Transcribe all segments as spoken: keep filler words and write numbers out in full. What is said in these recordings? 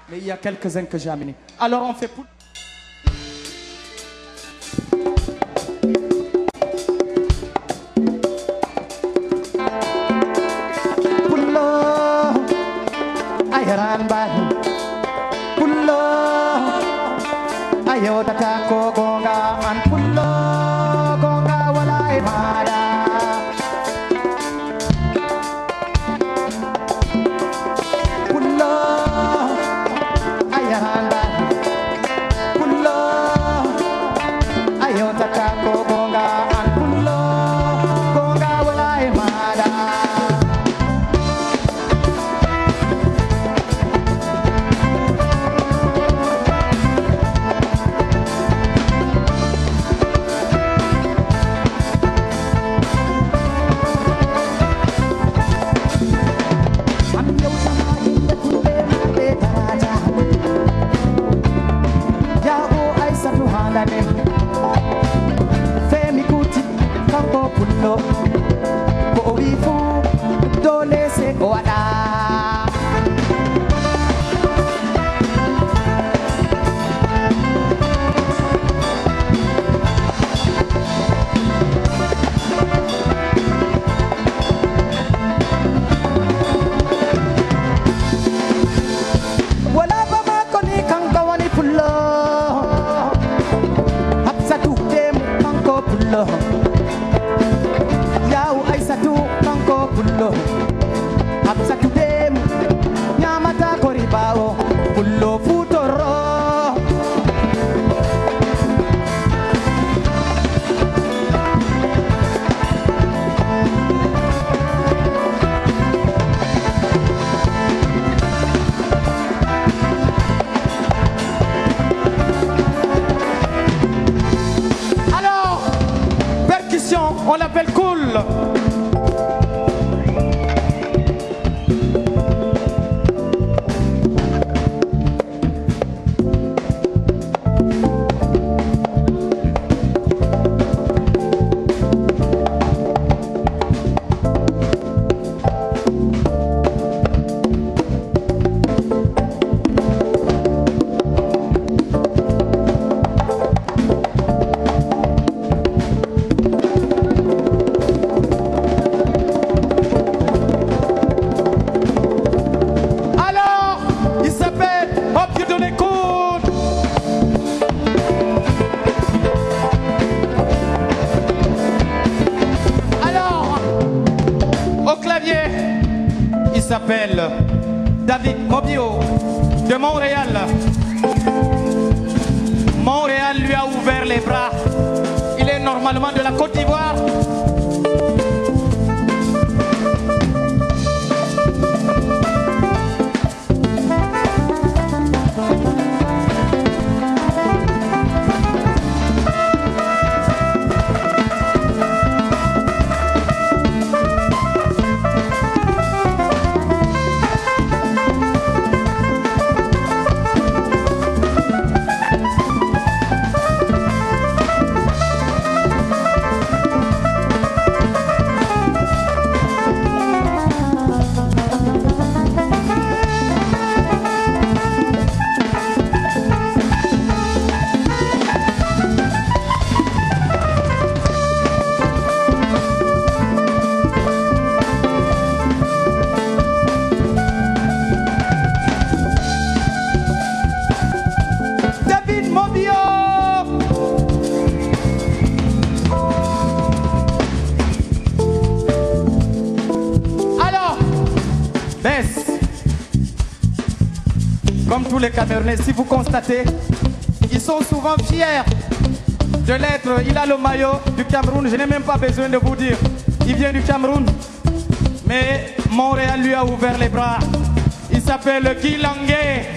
mais il y a quelques-uns que j'ai amenés. Alors on fait pour... Ayo tatako gonga an pullo gonga wala e mada pullo ayanda pullo ayo tatako gonga an pullo gonga wala e mada. Femi kuti kampo pullo ko wifu dole se ko wada. Wala ba makoni kang kawani pullo pullo yaw aisatu kanko pullo absatu dem nyamata koribao pullo futoro. On l'appelle cool. Il s'appelle David Mobio de Montréal. Montréal lui a ouvert les bras. Il est normalement de la Côte d'Ivoire. Comme tous les Camerounais, si vous constatez, ils sont souvent fiers de l'être. Il a le maillot du Cameroun, je n'ai même pas besoin de vous dire. Il vient du Cameroun. Mais Montréal lui a ouvert les bras. Il s'appelle Guy Languet.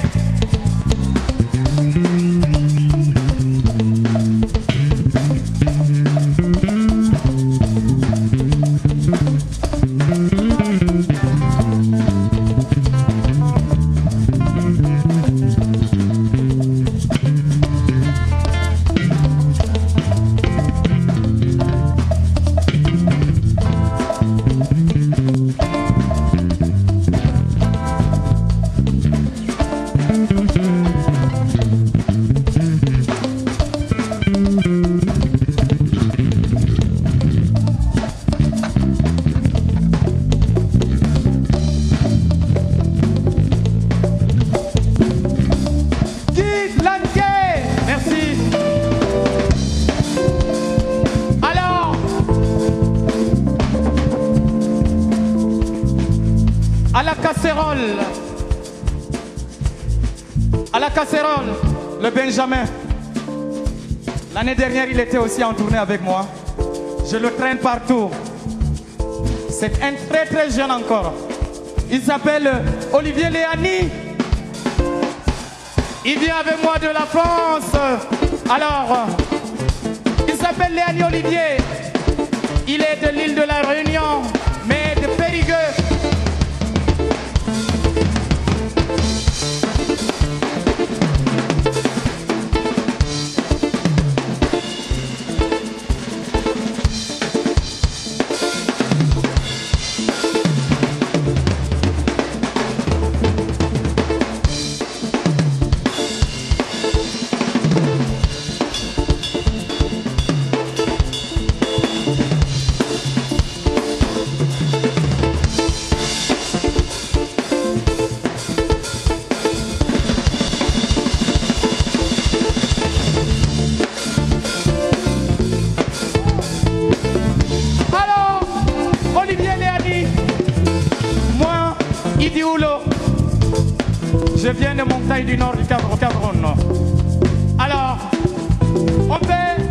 À la casserole. À la casserole, le Benjamin. L'année dernière, il était aussi en tournée avec moi. Je le traîne partout. C'est un très très jeune encore. Il s'appelle Olivier Léani. Il vient avec moi de la France. Alors, il s'appelle Léani Olivier. Il est de l'île de la Réunion, mais de Périgueux. Je viens de montagne du nord du Cameroun. Alors, on fait...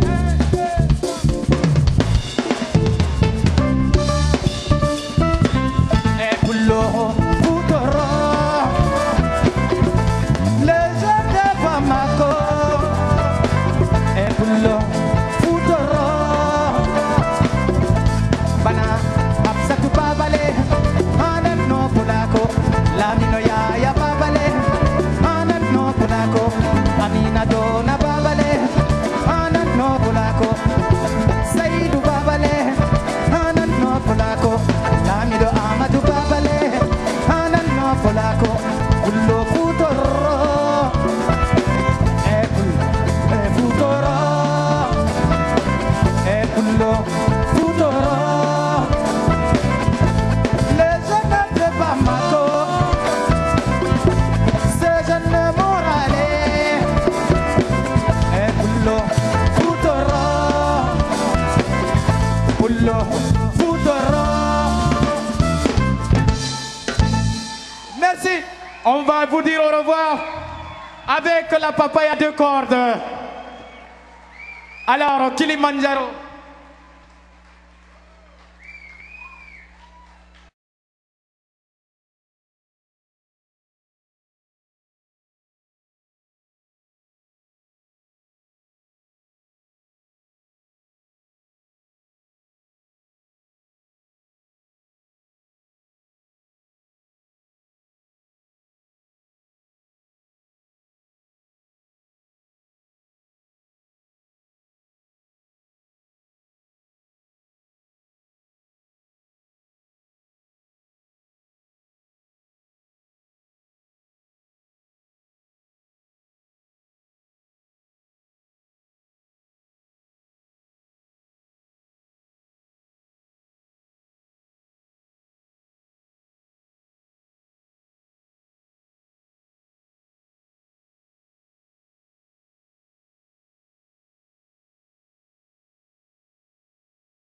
Et pour l'eau, pour t'aura, les gens de Bamako. Et pour l'eau, pour t'aura, Bana, Absatou Babale, Anan no Polako, la minoya ya Babale. Amina dona babale, anan no polako. Saidu babale, anan no polako. Lamido Amadou babale, anan no polako. Ullo futuro, e e futuro, e ullo futuro. Les jeunes de Bamako. Merci. On va vous dire au revoir avec la papaye à deux cordes. Alors, Kilimanjaro.